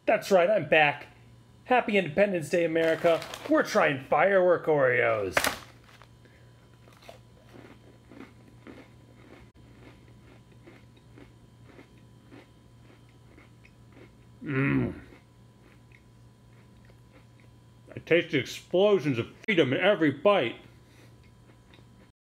That's right, I'm back. Happy Independence Day, America. We're trying Firework Oreos. Mmm. I taste the explosions of freedom in every bite.